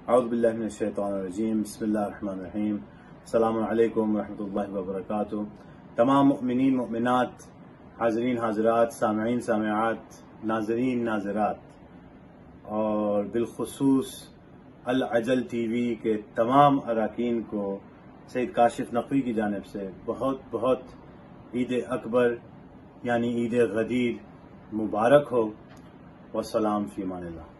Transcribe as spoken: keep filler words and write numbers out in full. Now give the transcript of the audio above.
औज़ुबिल्लाहि मिनश्शैतानिर्रजीम बिस्मिल्लाहिर्रहमानिर्रहीम अस्सलामु अलैकुम वरहमतुल्लाहि वबरकातुहू। तमाम मुमिनीन मुमिनात, हाज़रीन हाज़रात, सामिईन सामिआत, नाज़रीन नाज़रात और बिलखुसूस अल अजल टीवी के तमाम अरकान को सैयद काशिफ नकवी की जानिब से बहुत बहुत ईद अकबर यानी ईद गदीर मुबारक हो। वस्सलाम फी अमानिल्लाह।